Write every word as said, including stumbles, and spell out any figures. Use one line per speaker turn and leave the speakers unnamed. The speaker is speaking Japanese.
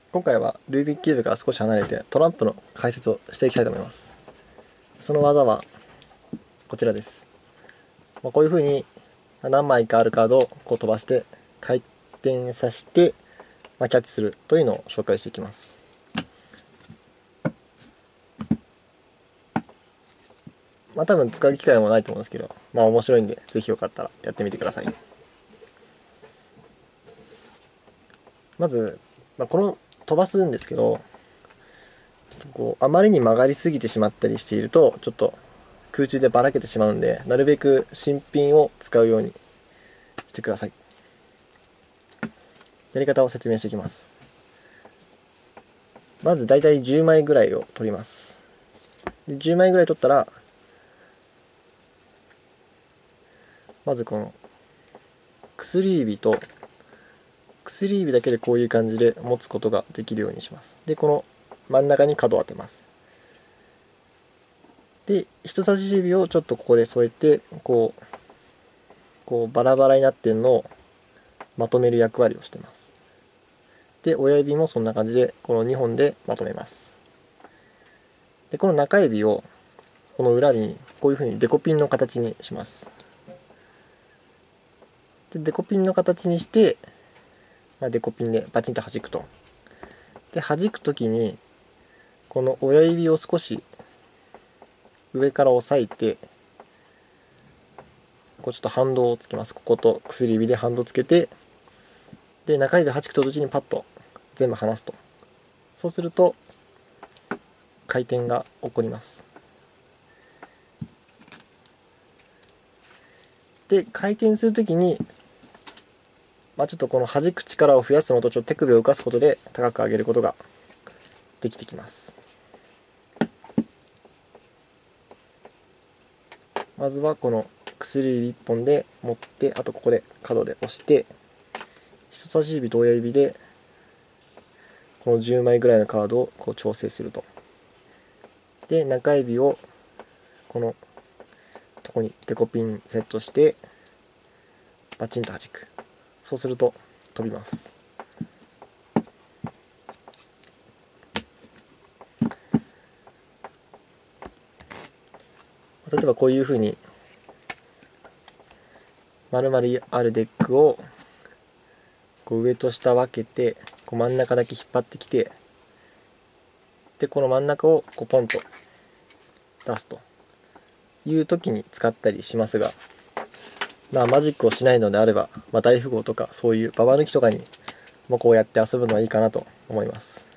今回はルービックキューブから少し離れてトランプの解説をしていきたいと思います。その技はこちらです。まあ、こういうふうに何枚かあるカードをこう飛ばして回転させて、まあ、キャッチするというのを紹介していきます。まあ多分使う機会もないと思うんですけど、まあ面白いんでぜひよかったらやってみてください。まず、まあ、この飛ばすんですけど、ちょっとこうあまりに曲がりすぎてしまったりしているとちょっと空中でばらけてしまうんで、なるべく新品を使うようにしてください。やり方を説明していきます。まずだいたいじゅうまいぐらいを取ります。じゅうまいぐらい取ったら、まずこの薬指と薬指だけでこういう感じで持つことができるようにします。で、この真ん中に角を当てます。で、人差し指をちょっとここで添えて、こう、こうバラバラになってるのをまとめる役割をしてます。で、親指もそんな感じでこのにほんでまとめます。で、この中指をこの裏にこういうふうにデコピンの形にします。で、デコピンの形にして、まあ、デコピンでバチンと弾くと。で、弾くときにこの親指を少し上から押さえて、こうちょっと反動をつけます。ここと薬指で反動つけて、で、中指弾くと同時にパッと全部離すと。そうすると回転が起こります。で、回転するときに、まあ、ちょっとこの弾く力を増やすのとちょっと手首を浮かすことで高く上げることができてきます。まずはこの薬指いっぽんで持って、あとここで角で押して、人差し指と親指でこのじゅうまいぐらいのカードをこう調整すると。で、中指をこのとこにデコピンセットしてバチンと弾く。そうすると飛びます。例えばこういうふうに丸々あるデックをこう上と下分けて、こう真ん中だけ引っ張ってきて、でこの真ん中をこうポンと出すという時に使ったりしますが、まあマジックをしないのであれば、まあ、大富豪とかそういうババ抜きとかにもこうやって遊ぶのはいいかなと思います。